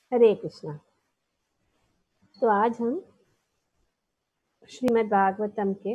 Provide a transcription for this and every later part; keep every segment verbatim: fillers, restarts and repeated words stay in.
हरे कृष्णा। तो आज हम श्रीमद् भागवतम के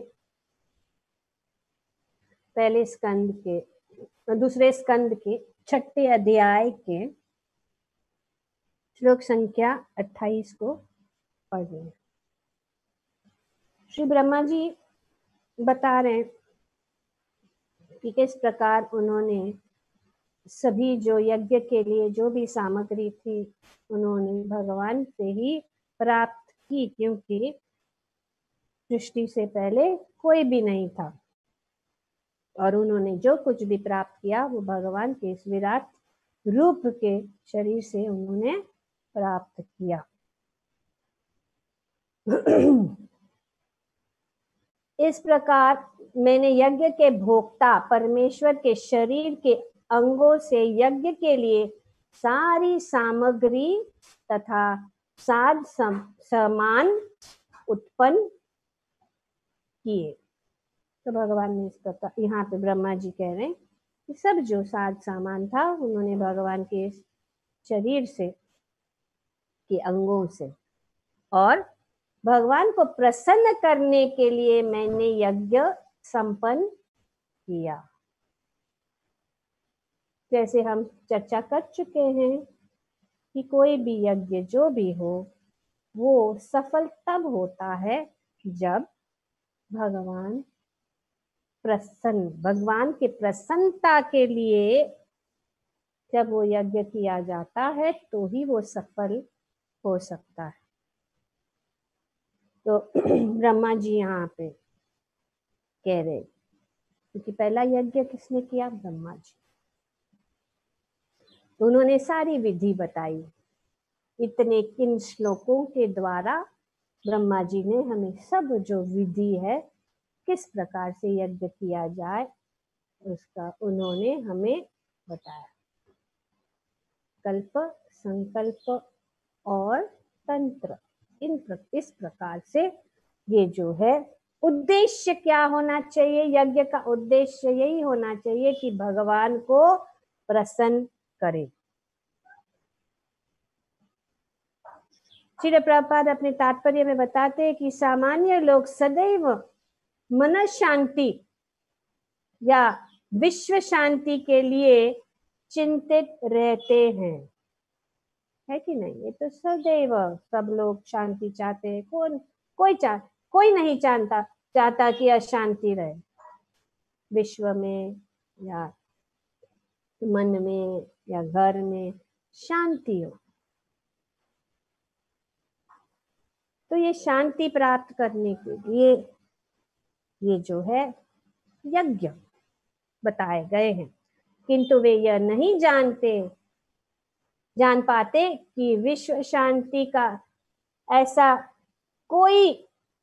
पहले स्कंद के दूसरे स्कंद के छठे अध्याय के श्लोक संख्या अट्ठाईस को पढ़ रहे हैं। श्री ब्रह्मा जी बता रहे हैं कि किस प्रकार उन्होंने सभी जो यज्ञ के लिए जो भी सामग्री थी उन्होंने भगवान से ही प्राप्त की, क्योंकि सृष्टि से पहले कोई भी नहीं था और उन्होंने जो कुछ भी प्राप्त किया वो भगवान के इस विराट रूप के शरीर से उन्होंने प्राप्त किया। इस प्रकार मैंने यज्ञ के भोक्ता परमेश्वर के शरीर के अंगों से यज्ञ के लिए सारी सामग्री तथा साध सामान उत्पन्न किए। तो भगवान ने इस प्रकार, यहाँ पे ब्रह्मा जी कह रहे हैं कि सब जो साज सामान था उन्होंने भगवान के शरीर से के अंगों से, और भगवान को प्रसन्न करने के लिए मैंने यज्ञ संपन्न किया। जैसे हम चर्चा कर चुके हैं कि कोई भी यज्ञ जो भी हो वो सफल तब होता है जब भगवान प्रसन्न भगवान के प्रसन्नता के लिए जब वो यज्ञ किया जाता है तो ही वो सफल हो सकता है। तो ब्रह्मा जी यहाँ पे कह रहे क्योंकि पहला यज्ञ किसने किया? ब्रह्मा जी। तो उन्होंने सारी विधि बताई। इतने किन श्लोकों के द्वारा ब्रह्मा जी ने हमें सब जो विधि है किस प्रकार से यज्ञ किया जाए उसका उन्होंने हमें बताया। कल्प, संकल्प और तंत्र, इन प्र, इस प्रकार से ये जो है उद्देश्य क्या होना चाहिए? यज्ञ का उद्देश्य यही होना चाहिए कि भगवान को प्रसन्न करे। श्रील प्रभुपाद अपने तात्पर्य में बताते हैं कि सामान्य लोग सदैव मन शांति या विश्व शांति के लिए चिंतित रहते हैं, है कि नहीं? ये तो सदैव सब लोग शांति चाहते हैं। कौन कोई चाह कोई नहीं चाहता चाहता कि अशांति रहे विश्व में या मन में या घर में, शांति हो। तो ये शांति प्राप्त करने के लिए ये जो है यज्ञ बताए गए हैं, किंतु वे यह नहीं जानते जान पाते कि विश्व शांति का ऐसा कोई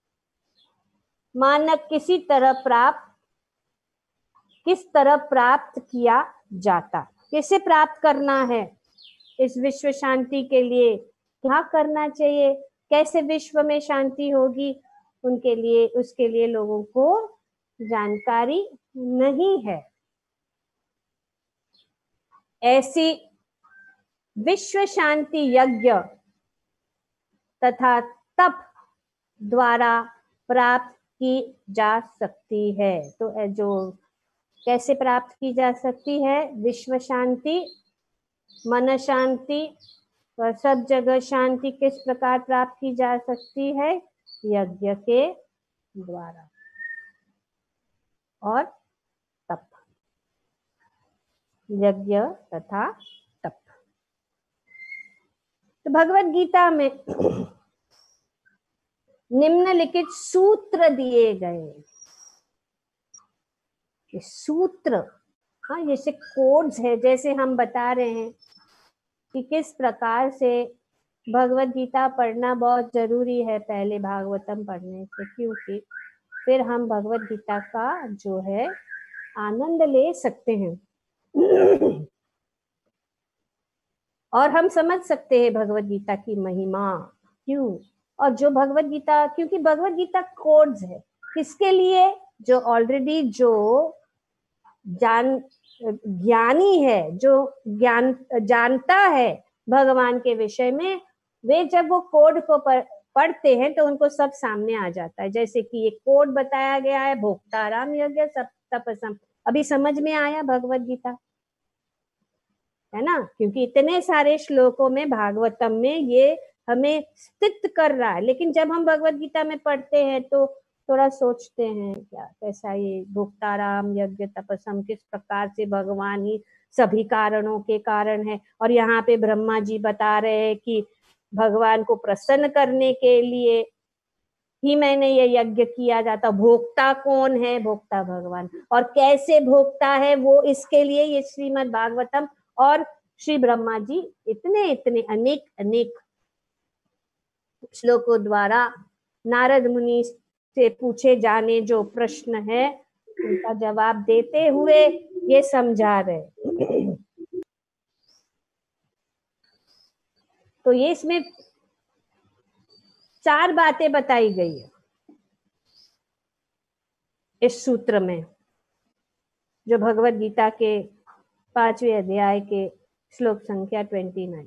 मानक किसी तरह प्राप्त किस तरह प्राप्त किया जाता, कैसे प्राप्त करना है, इस विश्व शांति के लिए क्या करना चाहिए, कैसे विश्व में शांति होगी, उनके लिए उसके लिए लोगों को जानकारी नहीं है। ऐसी विश्व शांति यज्ञ तथा तप द्वारा प्राप्त की जा सकती है। तो जो कैसे प्राप्त की जा सकती है? विश्व शांति, मन शांति और सब जगह शांति किस प्रकार प्राप्त की जा सकती है? यज्ञ के द्वारा और तप, यज्ञ तथा तप। तो भगवत गीता में निम्नलिखित सूत्र दिए गए। ये सूत्र, हाँ, जैसे कोड्स है, जैसे हम बता रहे हैं कि किस प्रकार से भगवत गीता पढ़ना बहुत जरूरी है पहले भागवतम पढ़ने से, क्योंकि फिर हम भगवत गीता का जो है आनंद ले सकते हैं और हम समझ सकते हैं भगवत गीता की महिमा क्यों। और जो भगवत गीता, क्योंकि भगवत गीता कोड्स है किसके लिए? जो ऑलरेडी जो जान ज्ञानी है, जो ज्ञान जानता है भगवान के विषय में, वे जब वो कोड को पढ़ते हैं तो उनको सब सामने आ जाता है। जैसे कि ये कोड बताया गया है, भोक्ताराम यज्ञ तपसम, अभी समझ में आया भगवत गीता, है ना? क्योंकि इतने सारे श्लोकों में भागवतम में ये हमें स्थित कर रहा है। लेकिन जब हम भगवत गीता में पढ़ते हैं तो थोड़ा सोचते हैं क्या कैसा ये भोक्ताराम यज्ञ तपसम, किस प्रकार से भगवान ही सभी कारणों के कारण है। और यहाँ पे ब्रह्मा जी बता रहे हैं कि भगवान को प्रसन्न करने के लिए ही मैंने ये यज्ञ किया जाता। भोक्ता कौन है? भोक्ता भगवान। और कैसे भोक्ता है वो, इसके लिए ये श्रीमद् भागवतम और श्री ब्रह्मा जी इतने इतने अनेक अनेक श्लोकों द्वारा नारद मुनि से पूछे जाने जो प्रश्न है उनका जवाब देते हुए ये समझा रहे। तो ये इसमें चार बातें बताई गई है इस सूत्र में, जो भगवत गीता के पांचवें अध्याय के श्लोक संख्या ट्वेंटी नाइन।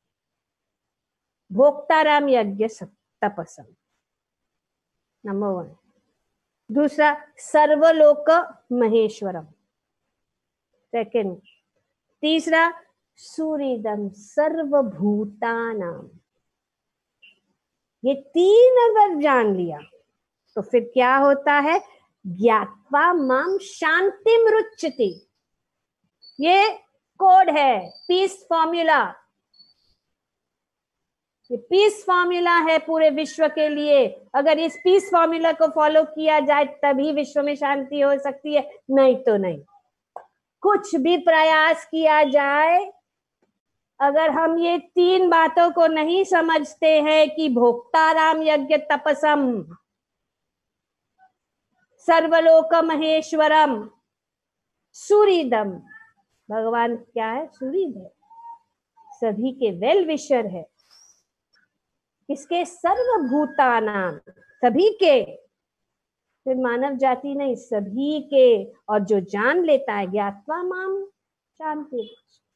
भोक्ताराम यज्ञ तपसम, नंबर वन। दूसरा सर्वलोक महेश्वरम, सेकेंड। तीसरा सूर्यदम सर्वभूतानाम। ये तीन अगर जान लिया तो फिर क्या होता है? ज्ञात्वा माम शांतिम रुच्यते। ये कोड है, पीस फॉर्मूला। ये पीस फॉर्मूला है पूरे विश्व के लिए। अगर इस पीस फॉर्मूला को फॉलो किया जाए तभी विश्व में शांति हो सकती है, नहीं तो नहीं। कुछ भी प्रयास किया जाए, अगर हम ये तीन बातों को नहीं समझते हैं कि भोक्ताराम यज्ञ तपसम, सर्वलोक महेश्वरम, सूर्यदम, भगवान क्या है? सूर्य है, सभी के वेल विशर है। किसके? सर्वभूतानाम, सभी के, फिर मानव जाति नहीं, सभी के। और जो जान लेता है ज्ञात्वा माम शांति,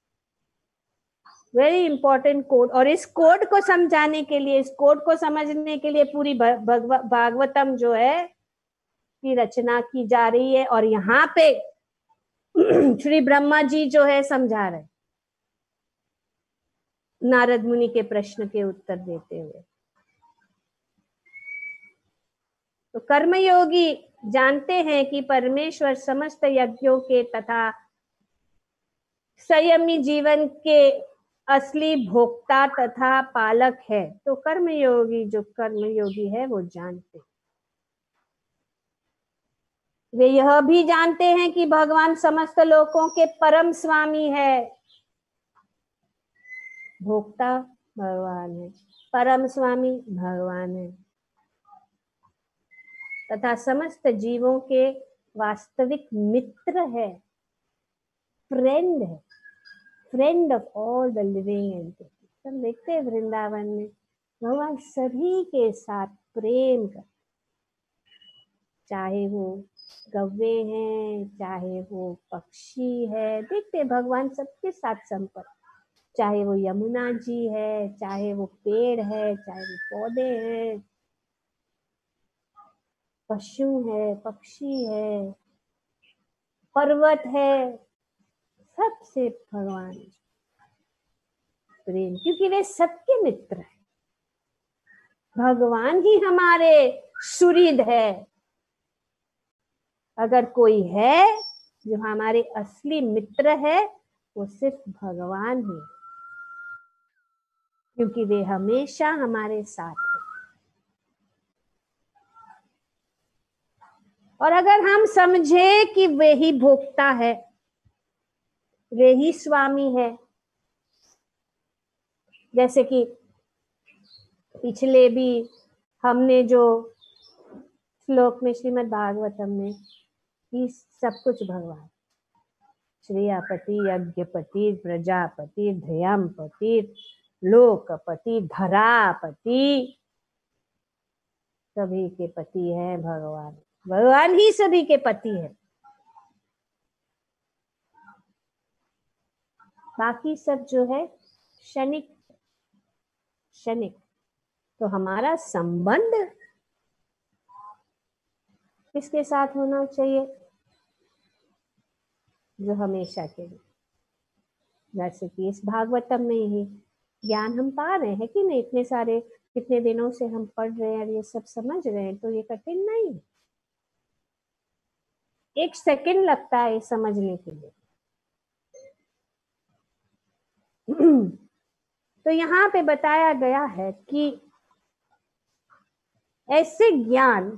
वेरी इंपॉर्टेंट कोड। और इस कोड को समझाने के लिए, इस कोड को समझने के लिए पूरी भागवतम जो है की रचना की जा रही है। और यहाँ पे श्री ब्रह्मा जी जो है समझा रहे, नारद मुनि के प्रश्न के उत्तर देते हुए। तो कर्मयोगी जानते हैं कि परमेश्वर समस्त यज्ञों के तथा संयमी जीवन के असली भोक्ता तथा पालक है। तो कर्मयोगी, जो कर्मयोगी है वो जानते, वे यह भी जानते हैं कि भगवान समस्त लोकों के परम स्वामी है। भोक्ता भगवान है, परम स्वामी भगवान है, तथा समस्त जीवों के वास्तविक मित्र है, फ्रेंड है, friend of all the living entities. हम देखते हैं वृंदावन में भगवान सभी के साथ प्रेम कर, चाहे वो गव्वे हैं, चाहे वो पक्षी है, देखते हैं भगवान सबके साथ संपर्क, चाहे वो यमुना जी है, चाहे वो पेड़ है, चाहे वो पौधे हैं, पशु है, पक्षी है, पर्वत है, सबसे भगवान प्रेम, क्योंकि वे सबके मित्र हैं। भगवान ही हमारे सुहृद है। अगर कोई है जो हमारे असली मित्र है वो सिर्फ भगवान ही, क्योंकि वे हमेशा हमारे साथ है। और अगर हम समझे कि वे ही भोक्ता है, वे ही स्वामी है, जैसे कि पिछले भी हमने जो श्लोक में श्रीमद् भागवतम में कि सब कुछ भगवान, श्रेयापति, यज्ञपति, प्रजापति, धयामपति, लोकपति, धरापति, सभी के पति है भगवान। भगवान ही सभी के पति है। बाकी सब जो है क्षणिक क्षणिक। तो हमारा संबंध किसके साथ होना चाहिए? जो हमेशा के लिए। जैसे कि इस भागवतम में ही ज्ञान हम पा रहे हैं कि नहीं, इतने सारे कितने दिनों से हम पढ़ रहे हैं और ये सब समझ रहे हैं, तो ये कठिन नहीं, एक सेकंड लगता है समझने के लिए। तो यहाँ पे बताया गया है कि ऐसे ज्ञान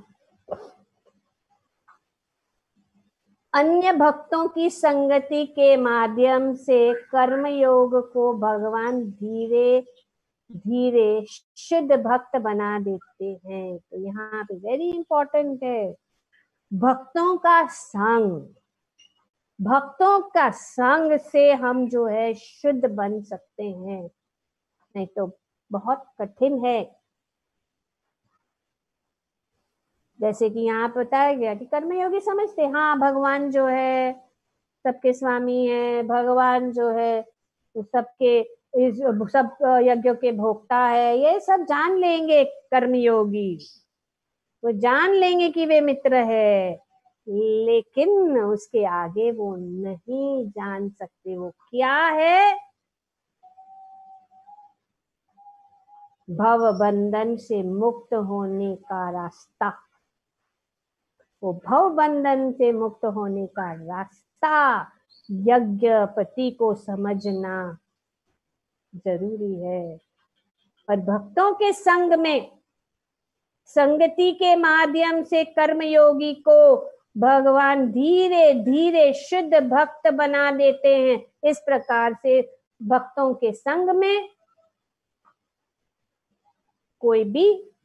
अन्य भक्तों की संगति के माध्यम से कर्मयोग को भगवान धीरे धीरे शुद्ध भक्त बना देते हैं। तो यहाँ पे वेरी इंपॉर्टेंट है भक्तों का संग। भक्तों का संग से हम जो है शुद्ध बन सकते हैं, नहीं तो बहुत कठिन है। जैसे कि यहाँ बताया गया कि कर्मयोगी समझते हाँ भगवान जो है सबके स्वामी है, भगवान जो है सबके सब यज्ञों के भोक्ता है, ये सब जान लेंगे कर्मयोगी, वो जान लेंगे कि वे मित्र है, लेकिन उसके आगे वो नहीं जान सकते वो क्या है। भव बंधन से मुक्त होने का रास्ता, वो भव बंधन से मुक्त होने का रास्ता यज्ञपति को समझना जरूरी है। और भक्तों के संग में संगति के माध्यम से कर्मयोगी को भगवान धीरे धीरे शुद्ध भक्त बना देते हैं। इस प्रकार से भक्तों के संग में कोई भी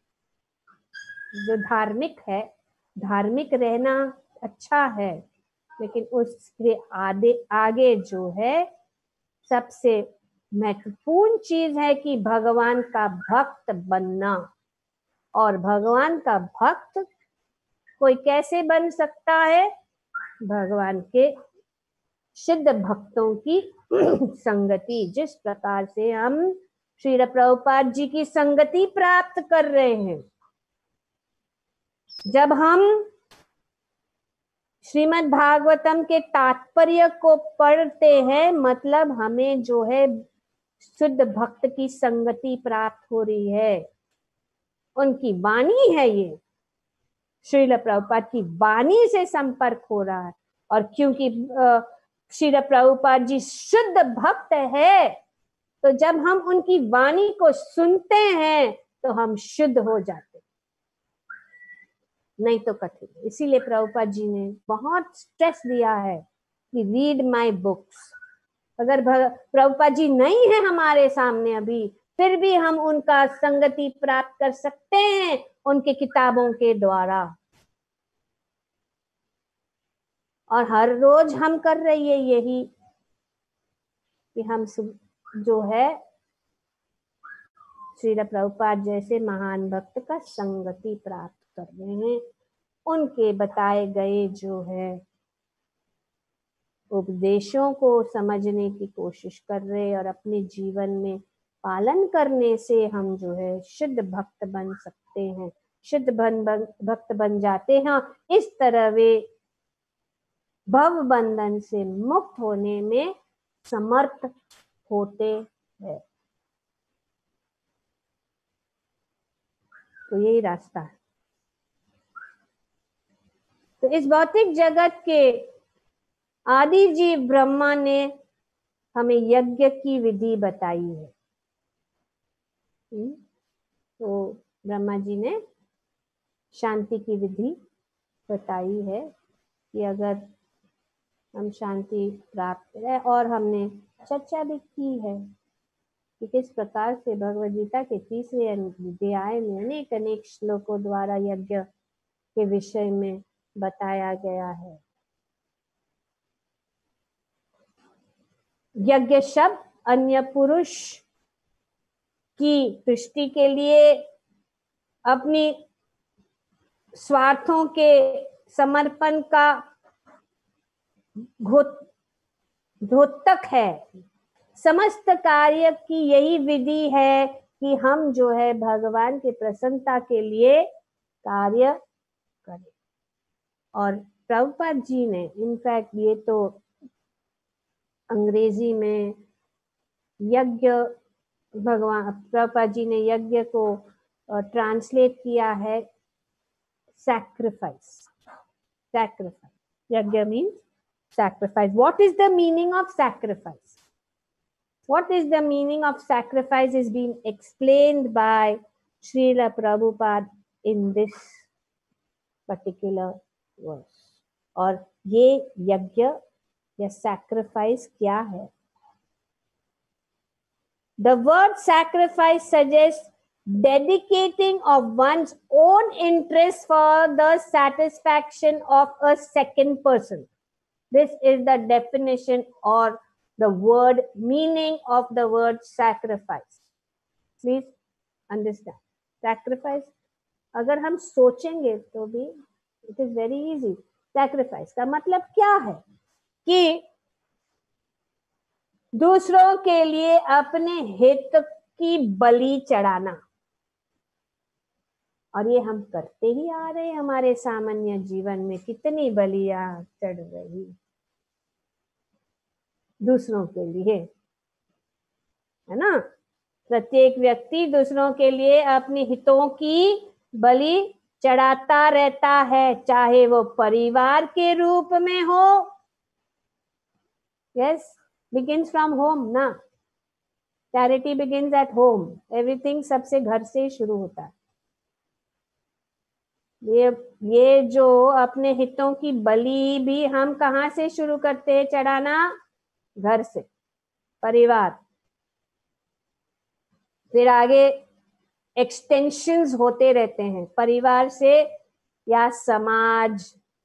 जो धार्मिक है, धार्मिक रहना अच्छा है, लेकिन उसके आगे आगे जो है सबसे महत्वपूर्ण चीज है कि भगवान का भक्त बनना। और भगवान का भक्त कोई कैसे बन सकता है? भगवान के शुद्ध भक्तों की संगति, जिस प्रकार से हम श्रील प्रभुपाद जी की संगति प्राप्त कर रहे हैं। जब हम श्रीमद् भागवतम के तात्पर्य को पढ़ते हैं, मतलब हमें जो है शुद्ध भक्त की संगति प्राप्त हो रही है, उनकी वाणी है, ये श्रील प्रभुपाद की वाणी से संपर्क हो रहा है। और क्योंकि श्रील प्रभुपाद जी शुद्ध भक्त है, तो जब हम उनकी वाणी को सुनते हैं तो हम शुद्ध हो जाते, नहीं तो कठिन। इसीलिए प्रभुपाद जी ने बहुत स्ट्रेस दिया है कि रीड माय बुक्स। अगर प्रभुपाद जी नहीं है हमारे सामने अभी, फिर भी हम उनका संगति प्राप्त कर सकते हैं उनके किताबों के द्वारा। और हर रोज हम कर रही है यही कि हम जो है श्रील प्रभुपाद जैसे महान भक्त का संगति प्राप्त कर रहे हैं, उनके बताए गए जो है उपदेशों को समझने की कोशिश कर रहे और अपने जीवन में पालन करने से हम जो है शुद्ध भक्त बन सकते हैं, शुद्ध बन भक्त बन जाते हैं। इस तरह वे भव बंधन से मुक्त होने में समर्थ होते हैं। तो यही रास्ता है। तो इस भौतिक जगत के आदि जीव ब्रह्मा ने हमें यज्ञ की विधि बताई है। तो ब्रह्मा जी ने शांति की विधि बताई है कि अगर हम शांति प्राप्त करें, और हमने चर्चा भी की है कि किस प्रकार से भगवद गीता के तीसरे अध्याय में अनेक अनेक श्लोकों द्वारा यज्ञ के विषय में बताया गया है। यज्ञ शब्द अन्य पुरुष की तुष्टि के लिए, अपनी स्वार्थों के समर्पण का द्योतक है। समस्त कार्य की यही विधि है कि हम जो है भगवान की प्रसन्नता के लिए कार्य करें। और प्रभुपाद जी ने इनफैक्ट ये तो अंग्रेजी में यज्ञ, भगवान प्रभुपाद जी ने यज्ञ को ट्रांसलेट किया है sacrifice. Sacrifice. Yajna means sacrifice. What is the meaning of sacrifice? What is the meaning of sacrifice is being explained by Srila Prabhupada in this particular verse. और ये यज्ञ या sacrifice क्या है? The word sacrifice suggests dedicating of one's own interest for the satisfaction of a second person. This is the definition or the word meaning of the word sacrifice. Please understand. Sacrifice, अगर हम सोचेंगे तो भी it is very easy. Sacrifice का मतलब क्या है कि दूसरों के लिए अपने हित की बलि चढ़ाना, और ये हम करते ही आ रहे हैं। हमारे सामान्य जीवन में कितनी बलियां चढ़ रही दूसरों के लिए, है ना। प्रत्येक व्यक्ति दूसरों के लिए अपने हितों की बलि चढ़ाता रहता है, चाहे वो परिवार के रूप में हो। यस, बिगिंस फ्रॉम होम ना, charity begins at home. Everything सबसे घर से शुरू होता है। ये ये जो अपने हितों की बलि भी हम कहाँ से शुरू करते हैं चढ़ाना? घर से, परिवार। फिर आगे एक्सटेंशंस होते रहते हैं परिवार से या समाज,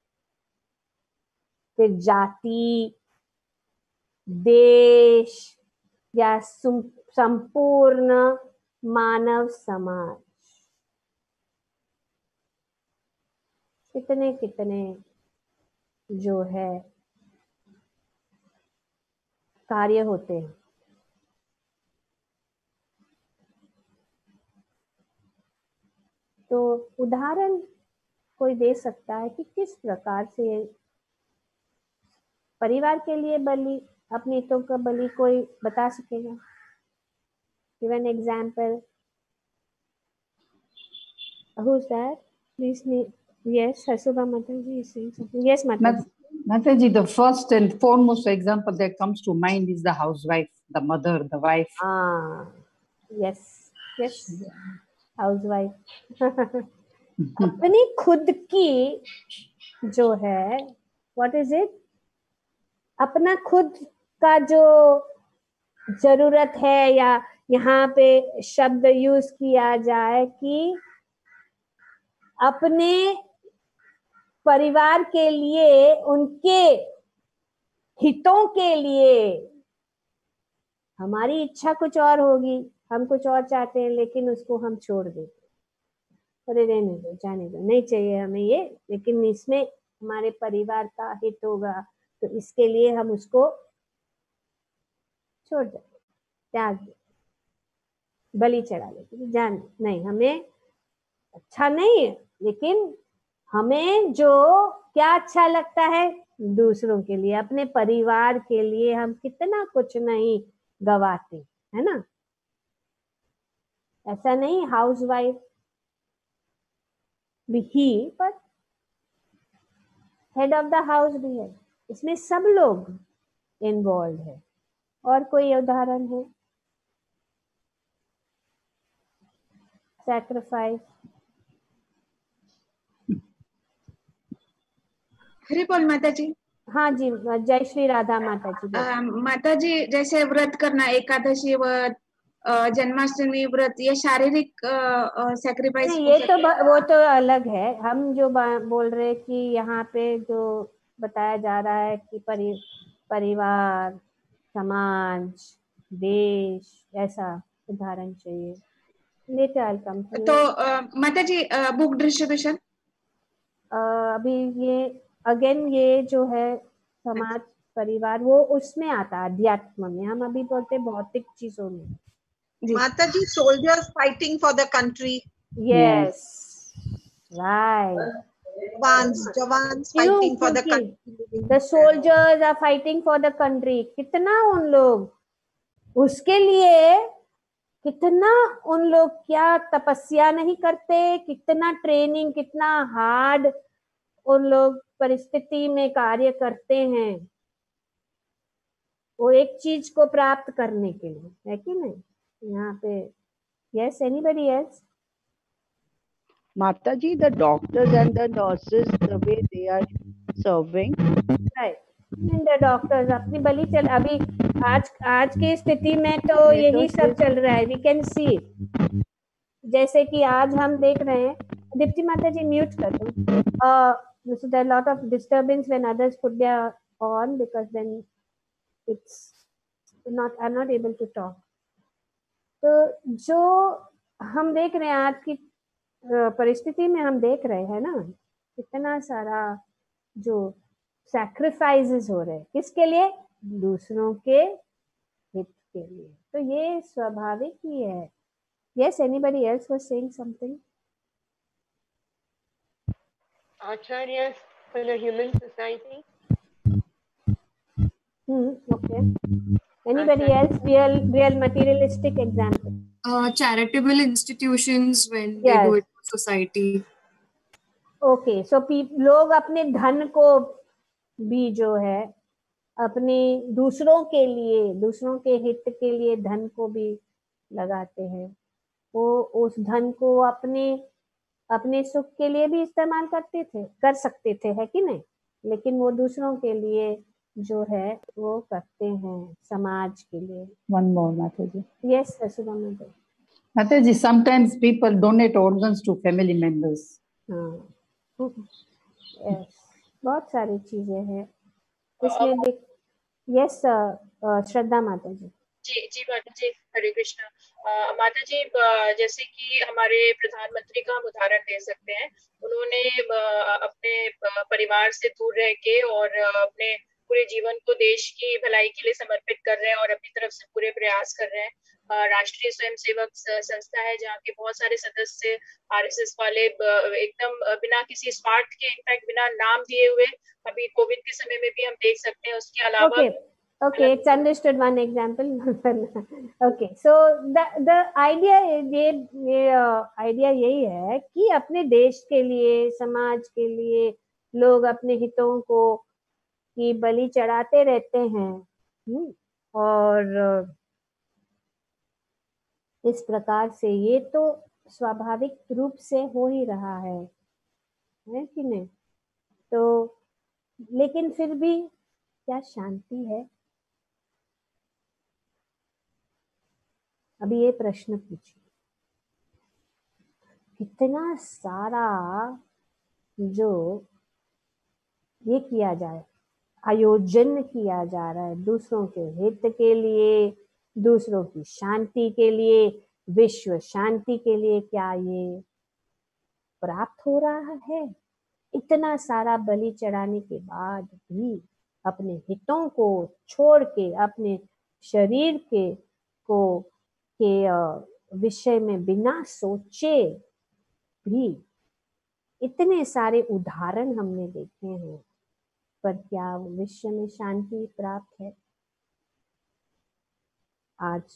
फिर जाति, देश या संपूर्ण मानव समाज। कितने कितने जो है कार्य होते हैं। तो उदाहरण कोई दे सकता है कि किस प्रकार से परिवार के लिए बलि, अपने हितों का बलि, कोई बता सकेगा? Give an example. Who is that? Please me. Yes, Hasubha Mataji is saying something. Yes, Mataji. Mataji, the first and foremost example that comes to mind is the housewife, the mother, the wife. Ah, yes, yes, housewife. अपनी खुद की जो है, what is it? अपना खुद का जो जरूरत है, या यहाँ पे शब्द यूज किया जाए कि अपने परिवार के लिए, उनके हितों के लिए। हमारी इच्छा कुछ और होगी, हम कुछ और चाहते हैं, लेकिन उसको हम छोड़ देते, अरे रहने दो, जाने दो, नहीं चाहिए हमें ये, लेकिन इसमें हमारे परिवार का हित होगा, तो इसके लिए हम उसको छोड़ देते, त्याग देते, बलि चढ़ा लेते। जान नहीं, हमें अच्छा नहीं है, लेकिन हमें जो क्या अच्छा लगता है, दूसरों के लिए, अपने परिवार के लिए हम कितना कुछ नहीं गवाते, है ना। ऐसा नहीं हाउसवाइफ भी ही, पर हेड ऑफ द हाउस भी है, इसमें सब लोग इन्वॉल्व है। और कोई उदाहरण है? सैक्रिफाइस। हरि बोल माता जी। हाँ जी, जय श्री राधा माता जी। आ, माता जी, जैसे व्रत करना, एकादशी व्रत, जन्माष्टमी व्रत, ये शारीरिक सैक्रिफाइस? ये तो वो तो अलग है। हम जो बोल रहे कि यहाँ पे जो बताया जा रहा है कि परि, परिवार, समाज, देश, ऐसा उदाहरण चाहिए। Later I come. तो माता जी, बुक डिस्ट्रीब्यूशन अभी ये अगेन ये जो है समाज, परिवार, वो उसमें आता है, अध्यात्म में। हम अभी बोलते भौतिक चीजों में। Mataji, soldiers fighting for the country. Yes, right. Jawans, Jawans क्यों? fighting for the क्योंकि country. the soldiers are fighting for the country. कितना उन लोग उसके लिए, कितना उन लोग क्या तपस्या नहीं करते, कितना ट्रेनिंग, कितना हार्ड उन लोग परिस्थिति में कार्य करते हैं वो एक चीज को प्राप्त करने के लिए, है कि नहीं? यहाँ पे yes, anybody else? Mataji, the doctors and the nurses, the way they are serving. Right. The doctors अपनी बलि चल, अभी आज आज की स्थिति में तो यही सब चल रहा है. वी कैन सी, जैसे कि आज हम देख रहे हैं. दीप्ति माता जी म्यूट कर दो. This is a lot of disturbance when others put there on because then it's not, I am not able to talk. तो जो हम देख रहे हैं आज की परिस्थिति में, हम देख रहे हैं ना इतना सारा जो सैक्रिफाइसेस हो रहे हैं, किसके लिए? दूसरों के हित के लिए. तो ये स्वाभाविक ही है. Yes, anybody else was saying something? Acharyas for the human society. Hmm, okay. Anybody else? Real, real materialistic example. Uh, charitable institutions when Yes. they do it for society. Okay, so pe- लोग अपने धन को भी जो है अपने दूसरों के लिए, दूसरों के हित के लिए धन को भी लगाते हैं. वो उस धन को अपने अपने सुख के लिए भी इस्तेमाल करते थे, कर सकते थे, है कि नहीं? लेकिन वो दूसरों के लिए जो है वो करते हैं, समाज के लिए. One more, Mataji. Yes, Asudha Mataji. Mataji, sometimes people donate organs to family members. हाँ, yes, बहुत सारी चीजें हैं इसमें. देख, यस, श्रद्धा माता जी. जी जी माता जी, हरे कृष्णा. अ, माता जी, अ, जैसे कि हमारे प्रधानमंत्री का हम उदाहरण दे सकते हैं. उन्होंने अ, अपने अ, परिवार से दूर रह के और अ, अपने पूरे जीवन को देश की भलाई के लिए समर्पित कर रहे हैं और अपनी तरफ से पूरे प्रयास कर रहे हैं. अ, राष्ट्रीय स्वयंसेवक स- संस्था है जहाँ के बहुत सारे सदस्य आरएसएस वाले ब- एकदम अ, बिना किसी स्वार्थ के, इनफैक्ट बिना नाम दिए हुए, अभी कोविड के समय में भी हम देख सकते हैं. उसके अलावा Okay, okay, it's understood. One example. Okay, so the the idea ये ये आइडिया यही है कि अपने देश के लिए, समाज के लिए लोग अपने हितों को की बलि चढ़ाते रहते हैं. हम्म, और इस प्रकार से ये तो स्वाभाविक रूप से हो ही रहा है, है कि नहीं? तो लेकिन फिर भी क्या शांति है? अभी ये प्रश्न पूछिए, कितना सारा जो ये किया जाए, आयोजन किया जा रहा है दूसरों के हित के लिए, दूसरों की शांति के लिए, विश्व शांति के लिए, क्या ये प्राप्त हो रहा है? इतना सारा बलि चढ़ाने के बाद भी अपने हितों को छोड़ के, अपने शरीर के को के विषय में बिना सोचे भी इतने सारे उदाहरण हमने देखे हैं, पर क्या विश्व में शांति प्राप्त है? आज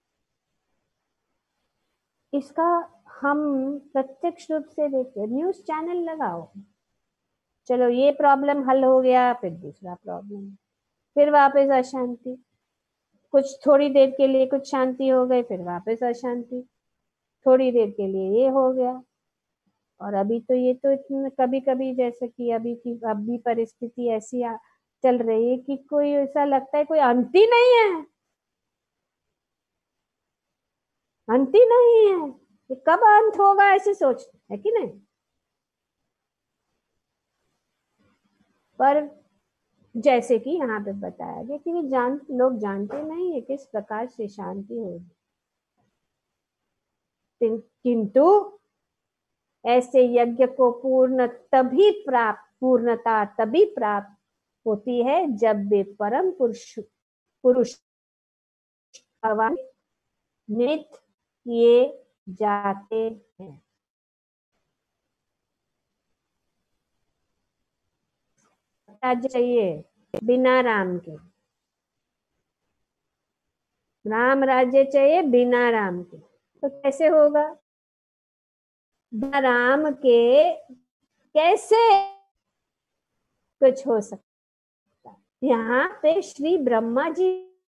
इसका हम प्रत्यक्ष रूप से देखते. न्यूज चैनल लगाओ, चलो ये प्रॉब्लम हल हो गया, फिर दूसरा प्रॉब्लम, फिर वापस अशांति. कुछ थोड़ी देर के लिए कुछ शांति हो गई, फिर वापस अशांति. थोड़ी देर के लिए ये हो गया, और अभी तो ये तो इतने कभी कभी जैसे कि अभी की अभी परिस्थिति ऐसी चल रही है कि कोई ऐसा लगता है कोई अंत ही नहीं है, अंत ही नहीं है. ये कब अंत होगा ऐसे सोचते है कि नहीं? पर जैसे कि यहाँ पे बताया गया कि वे जान लोग जानते नहीं है किस प्रकार से शांति होगी, किंतु ऐसे यज्ञ को पूर्ण तभी प्राप्त पूर्णता तभी प्राप्त होती है जब वे परम पुरुष पुरुष भगवान नित्य किए जाते हैं। राज्य चाहिए बिना राम के, राम राज्य चाहिए बिना राम के, तो कैसे होगा? बिना राम के कैसे कुछ हो सकता है? यहाँ पे श्री ब्रह्मा जी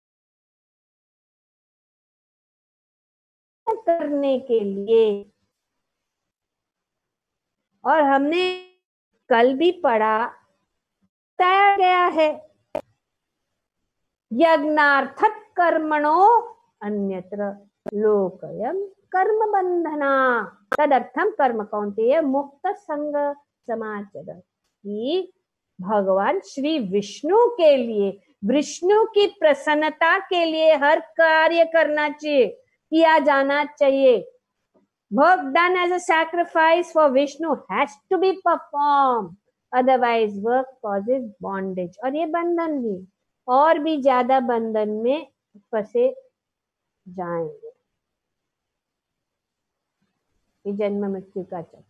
करने के लिए, और हमने कल भी पढ़ा, बताया गया है यज्ञार्थक कर्मणो अन्यत्र लोकयम कर्म बंधना तदर्थम कर्म कौन्तेय मुक्त संग समाचर। कि भगवान श्री विष्णु के लिए, विष्णु की प्रसन्नता के लिए हर कार्य करना चाहिए, किया जाना चाहिए। Work done as a sacrifice for Vishnu has to be performed, otherwise work causes bondage। और ये बंधन भी और भी ज्यादा बंधन में फंसे जाएंगे, ये जन्म मृत्यु का चक्र।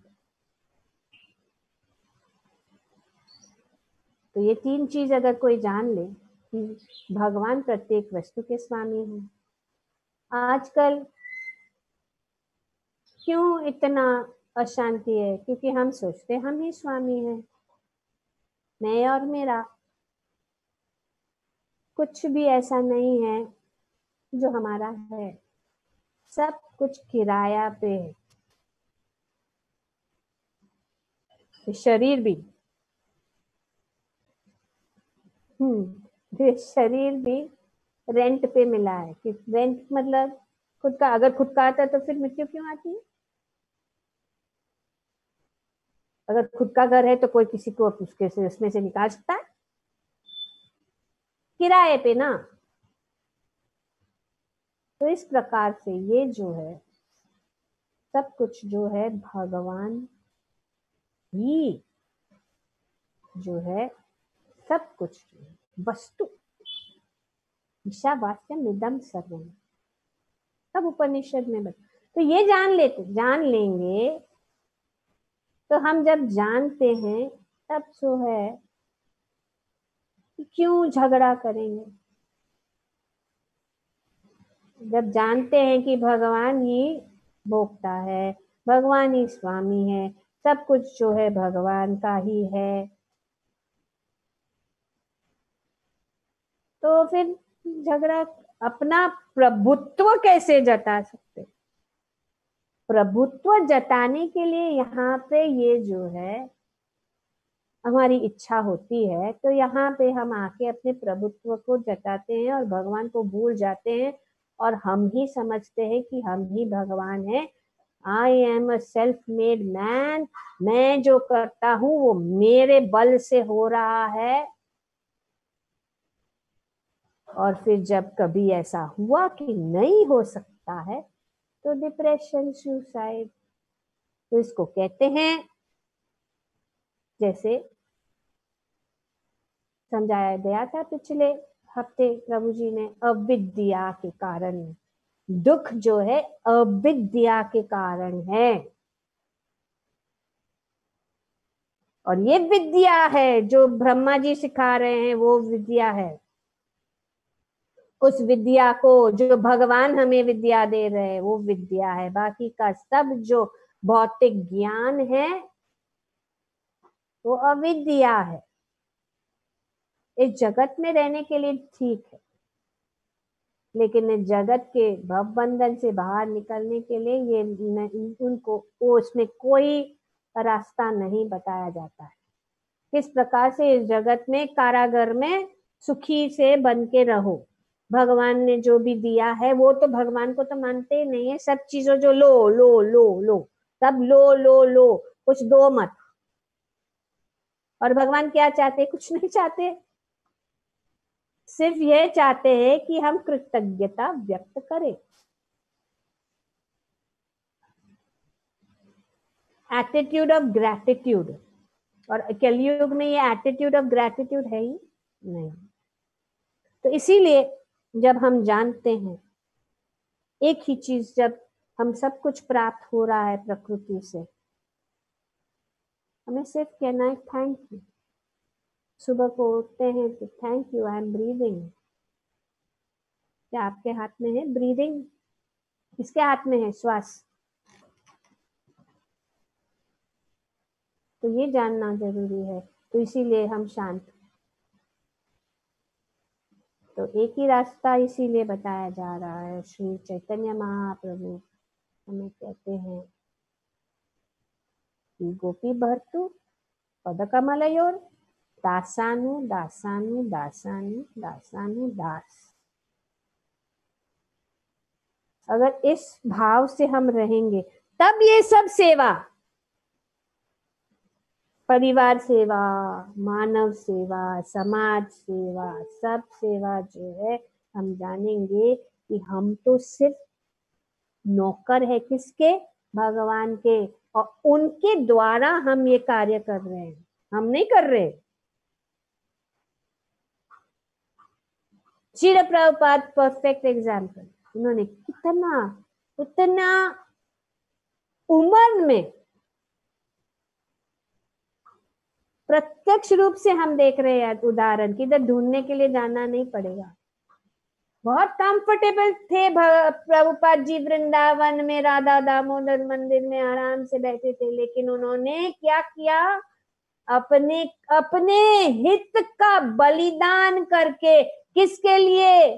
तो ये तीन चीज अगर कोई जान ले कि भगवान प्रत्येक वस्तु के स्वामी हैं। आजकल क्यों इतना अशांति है? क्योंकि हम सोचते हम ही स्वामी हैं, मैं और मेरा। कुछ भी ऐसा नहीं है जो हमारा है, सब कुछ किराया पे है। शरीर भी, हम्म शरीर भी रेंट पे मिला है। कि रेंट मतलब खुद का, अगर खुद का आता तो फिर मृत्यु क्यों आती है? अगर खुद का घर है तो कोई किसी को उसके से उसमें से निकाल सकता है? किराए पे ना। तो इस प्रकार से ये जो है सब कुछ जो है भगवान ही जो है, सब कुछ जो है वस्तु ईशावास्यम इदं सर्वम, सब उपनिषद में बता। तो ये जान लेते जान लेंगे तो हम जब जानते हैं तब जो है कि क्यों झगड़ा करेंगे। जब जानते हैं कि भगवान ही भोक्ता है, भगवान ही स्वामी है, सब कुछ जो है भगवान का ही है, तो फिर झगड़ा, अपना प्रभुत्व कैसे जता सकते? प्रभुत्व जताने के लिए यहाँ पे ये जो है हमारी इच्छा होती है, तो यहाँ पे हम आके अपने प्रभुत्व को जताते हैं और भगवान को भूल जाते हैं और हम ही समझते हैं कि हम ही भगवान है। I am a self made man, मैं जो करता हूँ वो मेरे बल से हो रहा है। और फिर जब कभी ऐसा हुआ कि नहीं हो सकता है तो डिप्रेशन, सुसाइड, तो इसको कहते हैं, जैसे समझाया गया था पिछले हफ्ते प्रभु जी ने, अविद्या के कारण। दुख जो है अविद्या के कारण है, और ये विद्या है जो ब्रह्मा जी सिखा रहे हैं, वो विद्या है। उस विद्या को जो भगवान हमें विद्या दे रहे हैं वो विद्या है। बाकी का सब जो भौतिक ज्ञान है वो अविद्या है। इस जगत में रहने के लिए ठीक है, लेकिन इस जगत के भव बंधन से बाहर निकलने के लिए ये उनको उसमें कोई रास्ता नहीं बताया जाता है। किस प्रकार से इस जगत में कारागार में सुखी से बन के रहो। भगवान ने जो भी दिया है वो तो भगवान को तो मानते ही नहीं है। सब चीजों जो लो लो लो लो सब लो लो लो, कुछ दो मत। और भगवान क्या चाहते? कुछ नहीं चाहते, सिर्फ ये चाहते हैं कि हम कृतज्ञता व्यक्त करें। एटीट्यूड ऑफ ग्रैटिट्यूड, और कलयुग में ये एटीट्यूड ऑफ ग्रैटिट्यूड है ही नहीं। तो इसीलिए जब हम जानते हैं एक ही चीज जब हम सब कुछ प्राप्त हो रहा है प्रकृति से, हमें सिर्फ कहना है थैंक यू। सुबह को उठते हैं तो thank you, I am breathing. क्या आपके हाथ में है ब्रीदिंग? किसके हाथ में है श्वास? तो ये जानना जरूरी है। तो इसीलिए हम शांत। तो एक ही रास्ता इसीलिए बताया जा रहा है। श्री चैतन्य महाप्रभु हमें कहते हैं कि गोपी भर्तु पदकमलयोर दासानु दासानु दासानु दासानु दास। अगर इस भाव से हम रहेंगे तब ये सब सेवा, परिवार सेवा, मानव सेवा, समाज सेवा, सब सेवा जो है हम जानेंगे कि हम तो सिर्फ नौकर है किसके? भगवान के। और उनके द्वारा हम ये कार्य कर रहे हैं, हम नहीं कर रहे। Srila Prabhupada perfect example. उन्होंने कितना उतना उम्र में प्रत्यक्ष रूप से हम देख रहे हैं उदाहरण की, इधर ढूंढने के लिए जाना नहीं पड़ेगा। बहुत कंफर्टेबल थे प्रभुपाद जी वृंदावन में, राधा दामोदर मंदिर में आराम से बैठे थे, लेकिन उन्होंने क्या किया? अपने अपने हित का बलिदान करके, किसके लिए?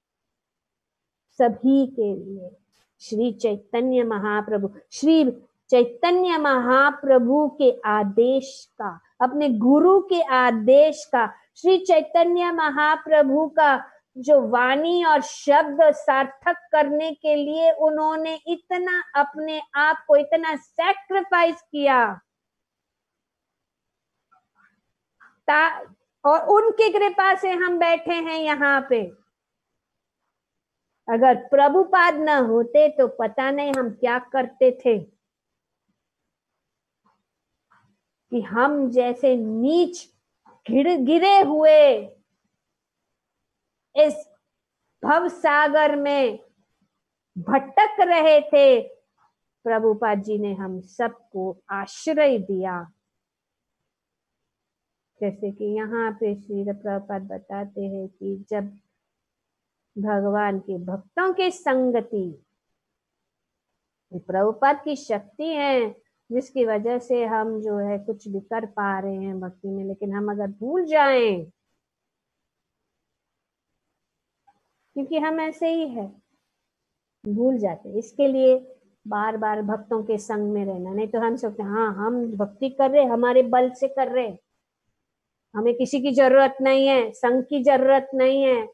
सभी के लिए। श्री चैतन्य महाप्रभु, श्री चैतन्य महाप्रभु के आदेश का, अपने गुरु के आदेश का, श्री चैतन्य महाप्रभु का जो वाणी और शब्द सार्थक करने के लिए उन्होंने इतना अपने आप को इतना सैक्रिफाइस किया, ता और उनकी कृपा से हम बैठे हैं यहाँ पे। अगर प्रभुपाद न होते तो पता नहीं हम क्या करते थे, कि हम जैसे नीच गिर गिरे हुए इस भव सागर में भटक रहे थे। प्रभुपाद जी ने हम सबको आश्रय दिया। जैसे कि यहाँ पे श्री प्रभुपाद बताते हैं कि जब भगवान के भक्तों के संगति, प्रभुपाद की शक्ति है जिसकी वजह से हम जो है कुछ भी कर पा रहे हैं भक्ति में। लेकिन हम अगर भूल जाएं, क्योंकि हम ऐसे ही है, भूल जाते। इसके लिए बार बार भक्तों के संग में रहना। नहीं तो हम सोचते हाँ हम भक्ति कर रहे, हमारे बल से कर रहे, हमें किसी की जरूरत नहीं है, संग की जरूरत नहीं है।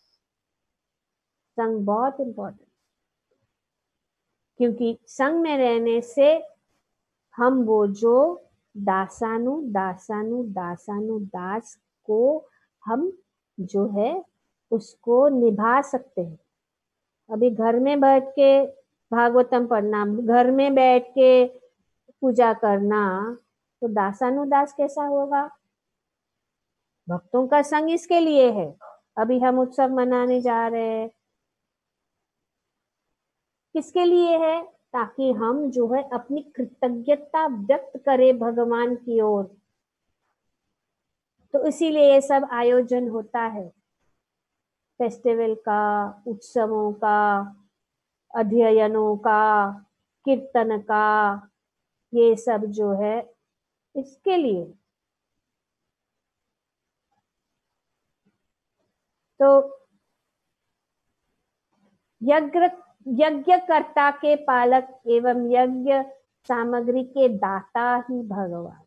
संग बहुत इम्पोर्टेंट, क्योंकि संग में रहने से हम वो जो दासानु दासानु दासानु दास को हम जो है उसको निभा सकते हैं। अभी घर में बैठ के भागवतम पढ़ना, घर में बैठ के पूजा करना, तो दासानुदास कैसा होगा? भक्तों का संग इसके लिए है। अभी हम उत्सव मनाने जा रहे हैं, किसके लिए है? ताकि हम जो है अपनी कृतज्ञता व्यक्त करें भगवान की ओर। तो इसीलिए ये सब आयोजन होता है, फेस्टिवल का, उत्सवों का, अध्ययनों का, कीर्तन का, ये सब जो है इसके लिए। तो यज्ञ यज्ञकर्ता के पालक एवं यज्ञ सामग्री के दाता ही भगवान।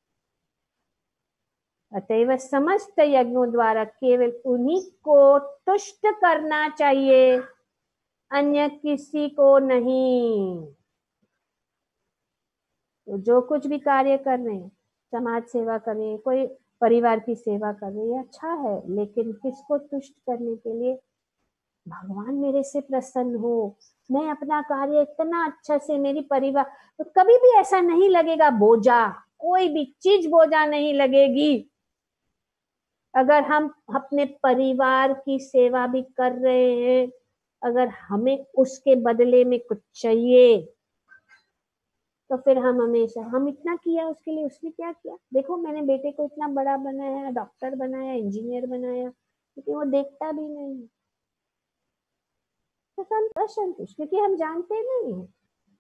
अतएव समस्त यज्ञों द्वारा केवल उन्हीं को तुष्ट करना चाहिए, अन्य किसी को नहीं। तो जो कुछ भी कार्य कर रहे हैं, समाज सेवा कर रहे हैं, कोई परिवार की सेवा कर रहे हैं, अच्छा है, लेकिन किसको तुष्ट करने के लिए? भगवान मेरे से प्रसन्न हो, मैं अपना कार्य इतना अच्छा से, मेरी परिवार, तो कभी भी ऐसा नहीं लगेगा बोझा, कोई भी चीज बोझा नहीं लगेगी। अगर हम अपने परिवार की सेवा भी कर रहे हैं अगर हमें उसके बदले में कुछ चाहिए तो फिर हम हमेशा हम इतना किया उसके लिए, उसने क्या किया, देखो मैंने बेटे को इतना बड़ा बनाया, डॉक्टर बनाया, इंजीनियर बनाया, लेकिन वो देखता भी नहीं, तो हम असंतुष्ट, क्योंकि हम जानते नहीं हैं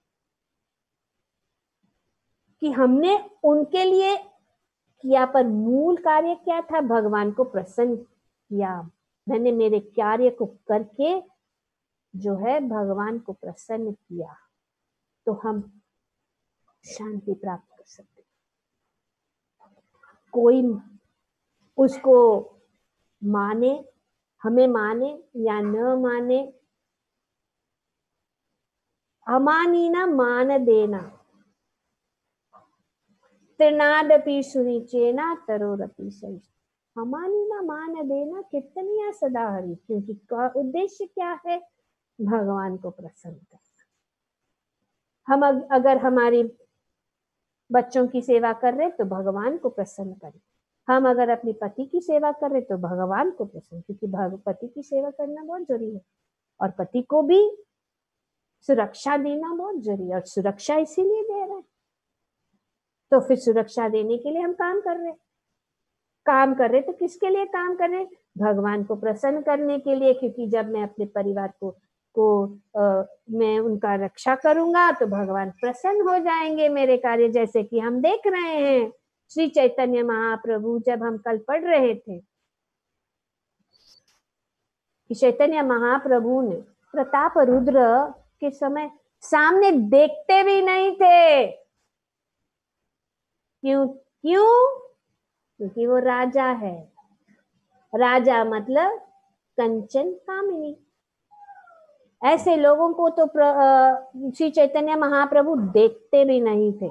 कि हमने उनके लिए किया, पर मूल कार्य क्या था, भगवान को प्रसन्न किया। मैंने मेरे कार्य को करके जो है भगवान को प्रसन्न किया, तो हम शांति प्राप्त कर सकते। कोई उसको माने, हमें माने या न माने, अमानी ना मान देना, त्रिनादपि सुनिचेना तरोरपि सही, हमानी ना मान देना कीर्तनिया सदा हरि, क्योंकि उद्देश्य क्या है, भगवान को प्रसन्न करना। हम अगर हमारी बच्चों की सेवा कर रहे तो भगवान को प्रसन्न करें, हम अगर अपने पति की सेवा कर रहे तो भगवान को प्रसन्न, क्योंकि पति की सेवा करना बहुत जरूरी है और पति को भी सुरक्षा देना बहुत जरूरी है, और सुरक्षा इसीलिए दे रहे हैं, तो फिर सुरक्षा देने के लिए हम काम कर रहे काम कर रहे तो किसके लिए काम कर रहे, भगवान को प्रसन्न करने के लिए, क्योंकि जब मैं अपने परिवार को को आ, मैं उनका रक्षा करूंगा तो भगवान प्रसन्न हो जाएंगे मेरे कार्य। जैसे कि हम देख रहे हैं श्री चैतन्य महाप्रभु, जब हम कल पढ़ रहे थे कि चैतन्य महाप्रभु ने प्रताप रुद्र के समय सामने देखते भी नहीं थे, क्यों क्यों क्योंकि वो राजा है, राजा मतलब कंचन कामिनी। ऐसे लोगों को तो श्री चैतन्य महाप्रभु देखते भी नहीं थे,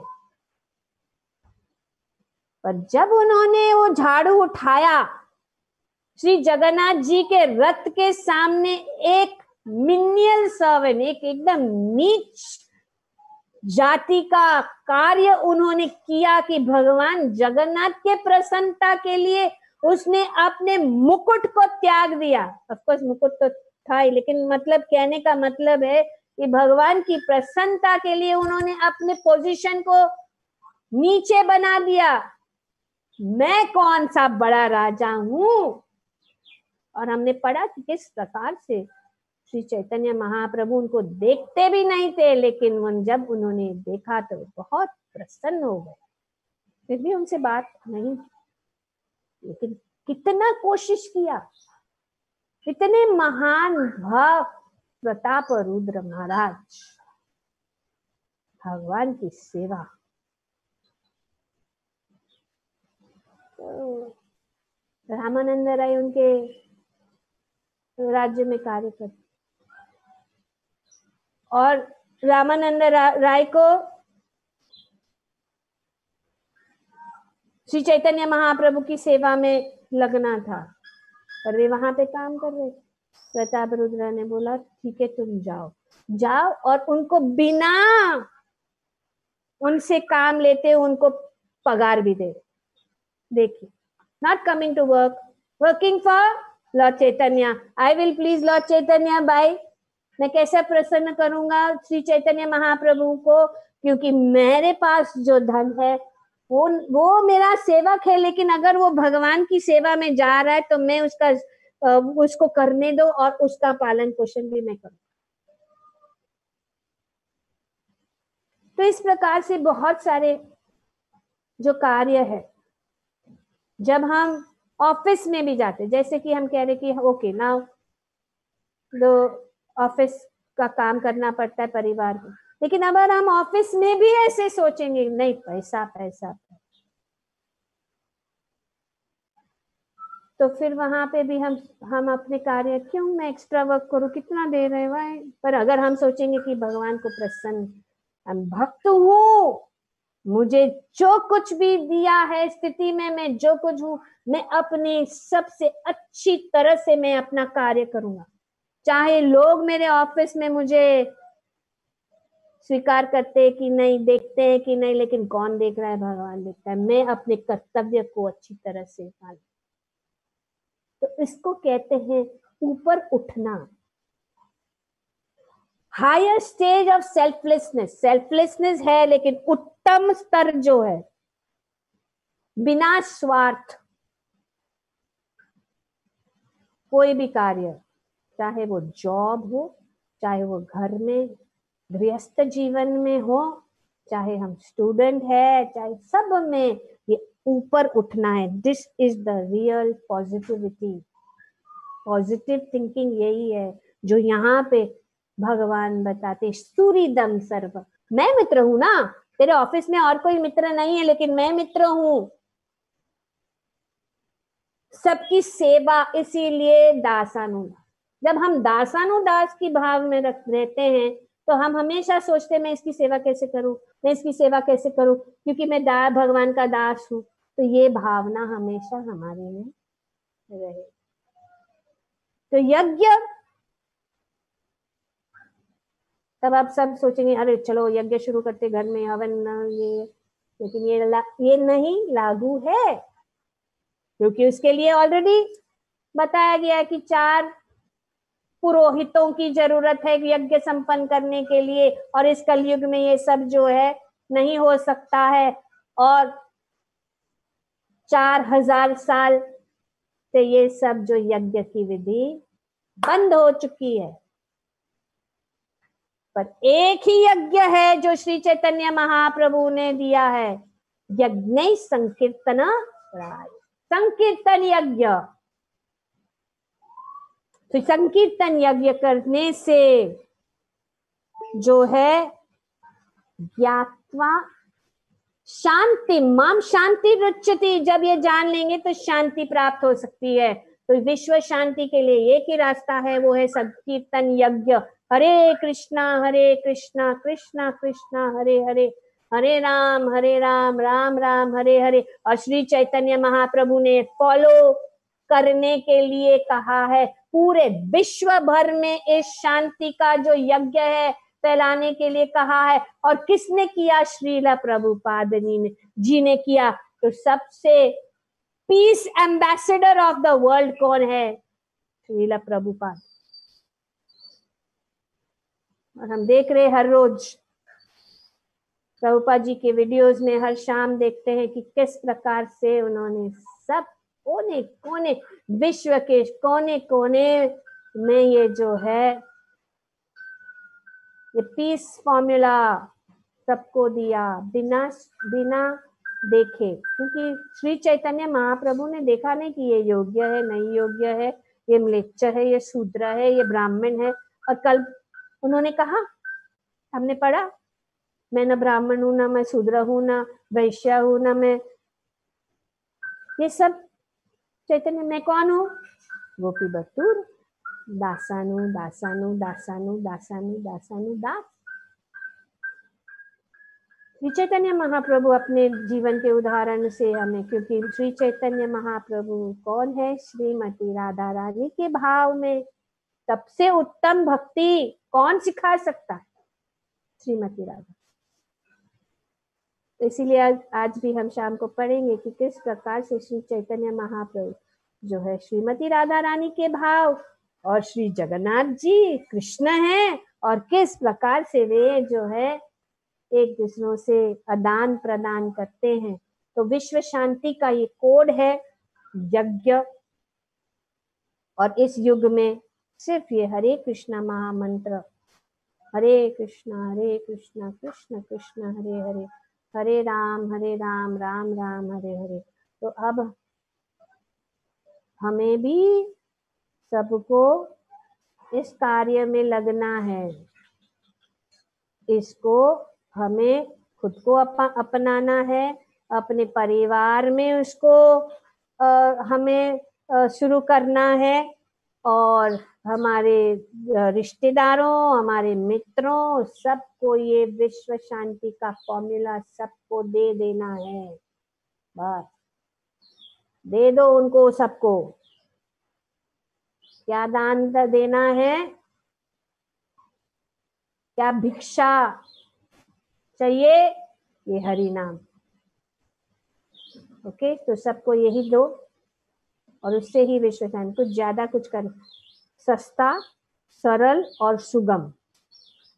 पर जब उन्होंने वो झाड़ू उठाया श्री जगन्नाथ जी के रथ के सामने, एक मिनियल सर्वेंट, एक एकदम नीच जाति का कार्य उन्होंने किया कि भगवान जगन्नाथ के प्रसन्नता के लिए उसने अपने मुकुट को त्याग दिया। ऑफ कोर्स मुकुट तो था ही, लेकिन मतलब कहने का मतलब है कि भगवान की प्रसन्नता के लिए उन्होंने अपने पोजीशन को नीचे बना दिया। मैं कौन सा बड़ा राजा हूं। और हमने पढ़ा कि किस प्रकार से श्री चैतन्य महाप्रभु उनको देखते भी नहीं थे, लेकिन उन जब उन्होंने देखा तो बहुत प्रसन्न हो गए। फिर भी उनसे बात नहीं, लेकिन कितना कोशिश किया। इतने महान भक्त प्रताप रुद्र महाराज, भगवान की सेवा। तो रामानंद राय उनके राज्य में कार्य करते, और रामानंद राय को श्री चैतन्य महाप्रभु की सेवा में लगना था, पर वे वहां पे काम कर रहे थे। प्रताप रुद्र ने बोला ठीक है तुम जाओ जाओ और उनको बिना उनसे काम लेते उनको पगार भी दे। देखिए, not coming to work, working for Lord Chaitanya. I will please Lord Chaitanya by, मैं कैसे प्रसन्न करूंगा श्री चैतन्य महाप्रभु को, क्योंकि मेरे पास जो धन है वो वो मेरा सेवक है, लेकिन अगर वो भगवान की सेवा में जा रहा है तो मैं उसका उसको करने दो और उसका पालन पोषण भी मैं करूं। तो इस प्रकार से बहुत सारे जो कार्य है, जब हम ऑफिस में भी जाते, जैसे कि हम कह रहे कि ओके नाउ दो ऑफिस का काम करना पड़ता है परिवार को, लेकिन अगर हम ऑफिस में भी ऐसे सोचेंगे नहीं पैसा पैसा, तो फिर वहां पे भी हम हम अपने कार्य, क्यों मैं एक्स्ट्रा वर्क करूं, कितना दे रहे हैं। पर अगर हम सोचेंगे कि भगवान को प्रसन्न, हम भक्त हूं, मुझे जो कुछ भी दिया है स्थिति में, मैं जो कुछ हूं, मैं अपने सबसे अच्छी तरह से मैं अपना कार्य करूंगा, चाहे लोग मेरे ऑफिस में मुझे स्वीकार करते हैं कि नहीं, देखते हैं कि नहीं, लेकिन कौन देख रहा है, भगवान देखता है। मैं अपने कर्तव्य को अच्छी तरह से पालूं। तो इसको कहते हैं ऊपर उठना। Higher stage of selflessness, selflessness है लेकिन उत्तम स्तर जो है, बिना स्वार्थ कोई भी कार्य, चाहे वो जॉब हो, चाहे वो घर में गृहस्थ जीवन में हो, चाहे हम स्टूडेंट है, चाहे सब में ये ऊपर उठना है। This is the real positivity. Positive thinking यही है जो यहाँ पे भगवान बताते, सूरीदम सर्व। मैं मित्र हूं ना, तेरे ऑफिस में और कोई मित्र नहीं है लेकिन मैं मित्र हूं, सबकी सेवा, इसीलिए दासानुदास। जब हम दासानुदास की भाव में रख रहते हैं तो हम हमेशा सोचते हैं मैं इसकी सेवा कैसे करूं, मैं इसकी सेवा कैसे करूं, क्योंकि मैं दा भगवान का दास हूं। तो ये भावना हमेशा हमारे में रहे। तो यज्ञ, तब आप सब सोचेंगे अरे चलो यज्ञ शुरू करते, घर में हवन ये, लेकिन ये ला, ये नहीं लागू है, क्योंकि उसके लिए ऑलरेडी बताया गया है कि चार पुरोहितों की जरूरत है यज्ञ संपन्न करने के लिए, और इस कलयुग में ये सब जो है नहीं हो सकता है। और चार हजार साल से ये सब जो यज्ञ की विधि बंद हो चुकी है, पर एक ही यज्ञ है जो श्री चैतन्य महाप्रभु ने दिया है, यज्ञ संकीर्तन राय, संकीर्तन यज्ञ। तो संकीर्तन यज्ञ करने से जो है ज्ञात्वा शांति माम शांति रुच्यति, जब ये जान लेंगे तो शांति प्राप्त हो सकती है। तो विश्व शांति के लिए एक ही रास्ता है, वो है संकीर्तन यज्ञ। हरे कृष्णा हरे कृष्णा कृष्णा कृष्णा हरे हरे, हरे राम हरे राम राम राम हरे हरे। और श्री चैतन्य महाप्रभु ने फॉलो करने के लिए कहा है, पूरे विश्व भर में इस शांति का जो यज्ञ है फैलाने के लिए कहा है। और किसने किया? श्रीला प्रभुपाद जी ने किया। तो सबसे peace ambassador of the world कौन है? श्रीला प्रभुपाद। और हम देख रहे हर रोज प्रभुपाद जी के वीडियोस में हर शाम देखते हैं कि किस प्रकार से उन्होंने सब कोने कोने विश्व के कोने कोने में ये जो है ये पीस फॉर्मूला सबको दिया, बिना बिना देखे। क्योंकि श्री चैतन्य महाप्रभु ने देखा नहीं कि ये योग्य है नहीं योग्य है, ये म्लेच्छर है, ये शूद्र है, ये ब्राह्मण है। और कल उन्होंने कहा, हमने पढ़ा, मैं न ब्राह्मण हूं, ना मैं शूद्र हूं, ना वैश्य हूं, ना मैं ये सब चैतन्य। मैं कौन हूँ? गोपी बटूर, दासानु दासानु दासानु दासानु दासानु दास। श्री चैतन्य महाप्रभु अपने जीवन के उदाहरण से हमें, क्योंकि श्री चैतन्य महाप्रभु कौन है? श्रीमती राधा रानी के भाव में सबसे उत्तम भक्ति कौन सिखा सकता है? श्रीमती राधा। इसीलिए आज, आज भी हम शाम को पढ़ेंगे कि किस प्रकार से श्री चैतन्य महाप्रभु जो है श्रीमती राधा रानी के भाव, और श्री जगन्नाथ जी कृष्ण हैं, और किस प्रकार से वे जो है एक दूसरों से आदान प्रदान करते हैं। तो विश्व शांति का ये कोड है यज्ञ। और इस युग में सिर्फ ये हरे कृष्णा महामंत्र, हरे कृष्णा हरे कृष्णा कृष्ण कृष्ण हरे हरे, हरे राम हरे राम राम राम हरे हरे। तो अब हमें भी सबको इस कार्य में लगना है, इसको हमें खुद को अप, अपनाना है, अपने परिवार में उसको आ, हमें आ, शुरू करना है, और हमारे रिश्तेदारों, हमारे मित्रों, सबको ये विश्व शांति का फॉर्मूला सबको दे देना है। बस दे दो उनको सबको। क्या दान देना है? क्या भिक्षा चाहिए? ये हरि नाम। ओके, तो सबको यही दो, और उससे ही विश्व शांति। कुछ ज्यादा कुछ कर, सस्ता, सरल और सुगम।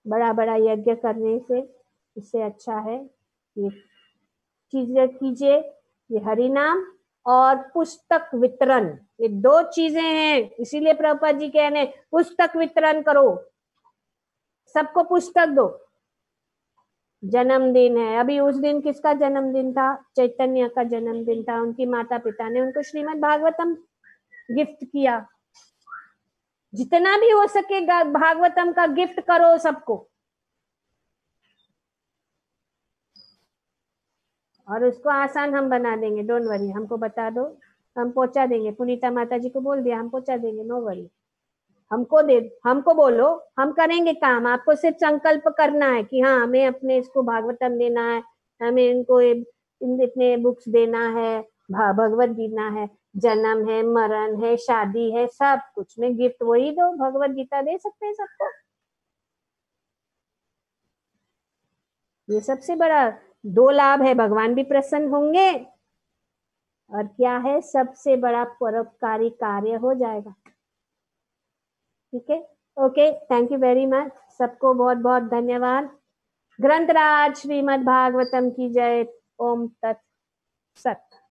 बड़ा बड़ा यज्ञ करने से, इससे अच्छा है ये चीजें कीजिए, ये हरि नाम और पुस्तक वितरण, ये दो चीजें हैं। इसीलिए प्रभुपाद जी कह रहे हैं पुस्तक वितरण करो, सबको पुस्तक दो। जन्मदिन है, अभी उस दिन किसका जन्मदिन था? चैतन्य का जन्मदिन था। उनकी माता पिता ने उनको श्रीमद् भागवतम गिफ्ट किया। जितना भी हो सके भागवतम का गिफ्ट करो सबको, और उसको आसान हम बना देंगे। डोंट वरी, हमको बता दो, हम पहुंचा देंगे। पुनीता माता जी को बोल दिया, हम पहुंचा देंगे, नो वरी। हमको दे, हमको बोलो, हम करेंगे काम। आपको सिर्फ संकल्प करना है कि हाँ हमें अपने इसको भागवतम देना है, हमें इनको इन इतने बुक्स देना है, भगवत गीता है, जन्म है, मरण है, शादी है, सब कुछ में गिफ्ट वही दो। भगवत गीता दे सकते हैं सबको, ये सबसे बड़ा दो लाभ है। भगवान भी प्रसन्न होंगे और क्या है, सबसे बड़ा परोपकारी कार्य हो जाएगा। ठीक है, okay, thank you very much, सबको बहुत बहुत धन्यवाद। ग्रंथराज श्रीमद् भागवतम की जय। ओम तत् सत।